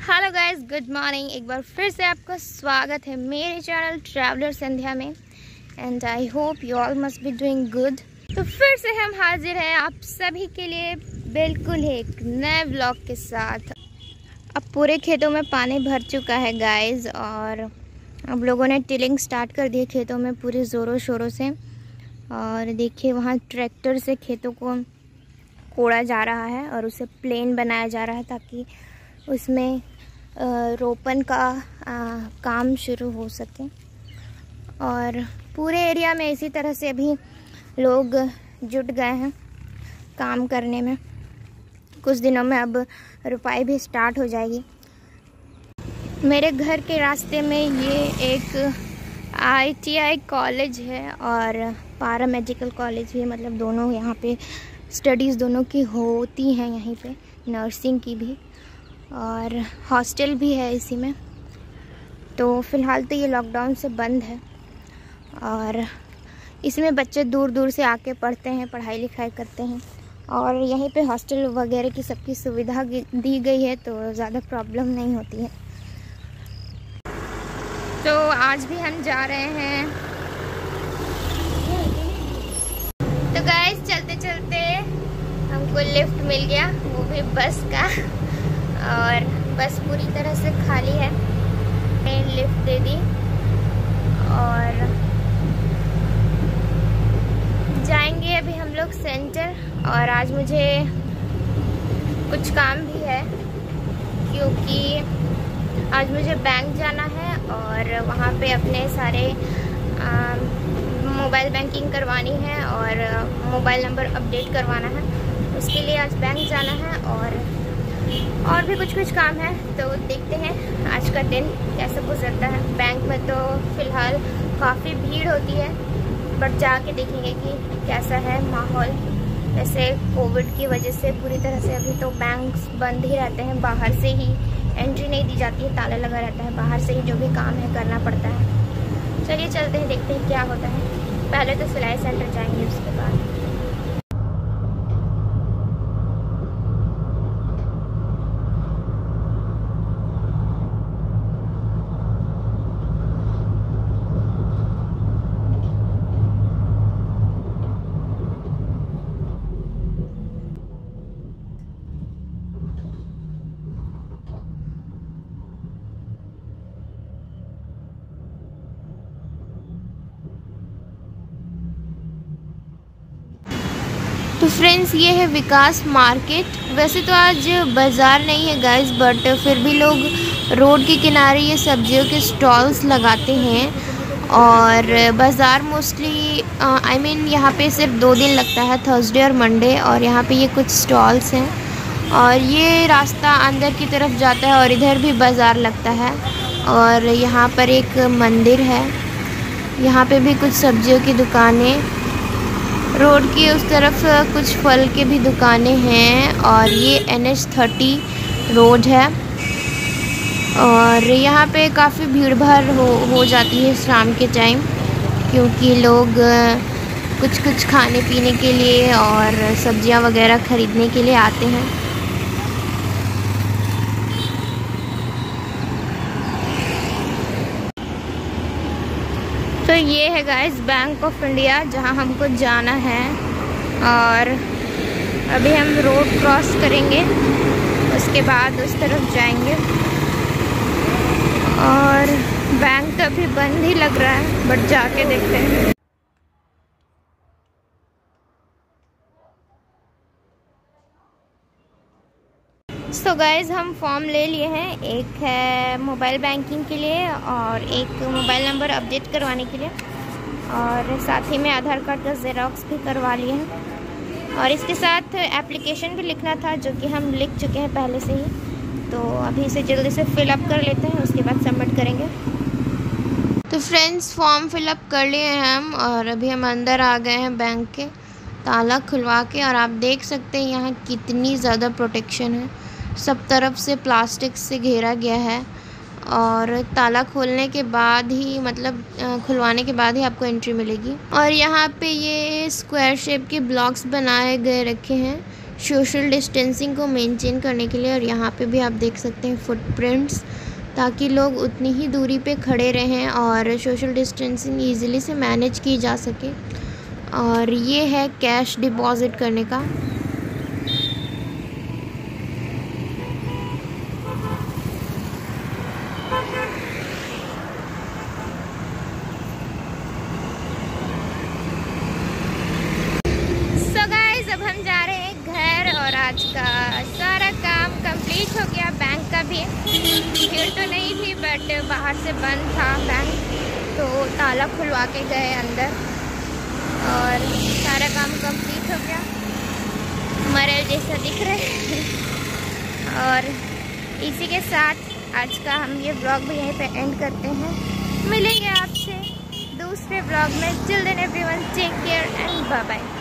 Hello guys, good morning. एक बार फिर से आपका स्वागत है मेरे चैनल ट्रैवलर संध्या में and I hope you all must be doing good. तो फिर से हम हाजिर हैं आप सभी के लिए बिल्कुल एक नए व्लॉग के साथ। अब पूरे खेतों में पानी भर चुका है गाइस और अब लोगों ने टिलिंग स्टार्ट कर दी खेतों में पूरे ज़ोरों शोरों से। और देखिए वहाँ ट्रैक्टर से खेतों को कोड़ा जा रहा है और उसे प्लेन बनाया जा रहा है ताकि उसमें रोपन का काम शुरू हो सके। और पूरे एरिया में इसी तरह से अभी लोग जुट गए हैं काम करने में। कुछ दिनों में अब रुपाई भी स्टार्ट हो जाएगी। मेरे घर के रास्ते में ये एक ITI कॉलेज है और पैरामेडिकल कॉलेज भी, मतलब दोनों यहाँ पे स्टडीज़ दोनों की होती हैं यहीं पे, नर्सिंग की भी और हॉस्टल भी है इसी में। तो फ़िलहाल तो ये लॉकडाउन से बंद है और इसमें बच्चे दूर दूर से आके पढ़ते हैं, पढ़ाई लिखाई करते हैं और यहीं पे हॉस्टल वगैरह की सबकी सुविधा दी गई है तो ज़्यादा प्रॉब्लम नहीं होती है। तो आज भी हम जा रहे हैं। तो गाइस चलते चलते हमको लिफ्ट मिल गया, वो भी बस का, और बस पूरी तरह से खाली है। लिफ्ट दे दी और जाएंगे अभी हम लोग सेंटर। और आज मुझे कुछ काम भी है क्योंकि आज मुझे बैंक जाना है और वहाँ पे अपने सारे मोबाइल बैंकिंग करवानी है और मोबाइल नंबर अपडेट करवाना है। उसके लिए आज बैंक जाना है और भी कुछ काम है। तो देखते हैं आज का दिन कैसे गुजरता है। बैंक में तो फ़िलहाल काफ़ी भीड़ होती है बट जाके देखेंगे कि कैसा है माहौल। वैसे कोविड की वजह से पूरी तरह से अभी तो बैंक्स बंद ही रहते हैं, बाहर से ही एंट्री नहीं दी जाती है, ताला लगा रहता है, बाहर से ही जो भी काम है करना पड़ता है। चलिए चलते हैं, देखते हैं क्या होता है। पहले तो सिलाई सेंटर जाएंगे, उसके बाद तो फ्रेंड्स ये है विकास मार्केट। वैसे तो आज बाज़ार नहीं है गाइस बट फिर भी लोग रोड के किनारे ये सब्जियों के स्टॉल्स लगाते हैं। और बाज़ार मोस्टली यहाँ पे सिर्फ 2 दिन लगता है, थर्सडे और मंडे। और यहाँ पे ये कुछ स्टॉल्स हैं और ये रास्ता अंदर की तरफ जाता है और इधर भी बाज़ार लगता है। और यहाँ पर एक मंदिर है, यहाँ पे भी कुछ सब्जियों की दुकानें, रोड की उस तरफ कुछ फल के भी दुकानें हैं। और ये NH30 रोड है और यहाँ पे काफ़ी भीड़ भाड़ हो जाती है शाम के टाइम क्योंकि लोग कुछ खाने पीने के लिए और सब्जियां वगैरह ख़रीदने के लिए आते हैं। तो ये है गाइस बैंक ऑफ इंडिया जहां हमको जाना है। और अभी हम रोड क्रॉस करेंगे, उसके बाद उस तरफ जाएंगे। और बैंक तो अभी बंद ही लग रहा है बट जाके देखते हैं। सो गाइज़ हम फॉर्म ले लिए हैं, एक है मोबाइल बैंकिंग के लिए और एक मोबाइल नंबर अपडेट करवाने के लिए और साथ ही में आधार कार्ड का ज़ेरॉक्स भी करवा लिए हैं। और इसके साथ एप्लीकेशन भी लिखना था जो कि हम लिख चुके हैं पहले से ही। तो अभी इसे जल्दी से फिलअप कर लेते हैं, उसके बाद सबमिट करेंगे। तो फ्रेंड्स फॉर्म फिलअप कर लिए हैं हम और अभी हम अंदर आ गए हैं बैंक के, ताला खुलवा के। और आप देख सकते हैं यहाँ कितनी ज़्यादा प्रोटेक्शन है, सब तरफ से प्लास्टिक से घेरा गया है। और ताला खोलने के बाद ही, मतलब खुलवाने के बाद ही आपको एंट्री मिलेगी। और यहाँ पे ये स्क्वायर शेप के ब्लॉक्स बनाए गए रखे हैं सोशल डिस्टेंसिंग को मेंटेन करने के लिए। और यहाँ पे भी आप देख सकते हैं फुटप्रिंट्स, ताकि लोग उतनी ही दूरी पे खड़े रहें और सोशल डिस्टेंसिंग ईज़िली से मैनेज की जा सके। और ये है कैश डिपॉज़िट करने का। अब हम जा रहे हैं घर और आज का सारा काम कंप्लीट हो गया। बैंक का भी भीड़ तो नहीं थी बट बाहर से बंद था बैंक, तो ताला खुलवा के गए अंदर और सारा काम कंप्लीट हो गया। मरल जैसा दिख रहे हैं। और इसी के साथ आज का हम ये ब्लॉग भी यहीं पे एंड करते हैं। मिलेंगे आपसे दूसरे ब्लॉग में। Till then everyone take care and bye bye.